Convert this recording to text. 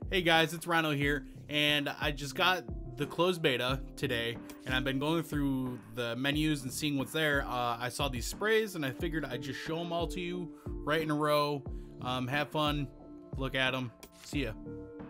Hey guys, it's Rhino here, and I just got the closed beta today, and I've been going through the menus and seeing what's there. I saw these sprays, and I figured I'd just show them all to you right in a row. Have fun, look at them. See ya.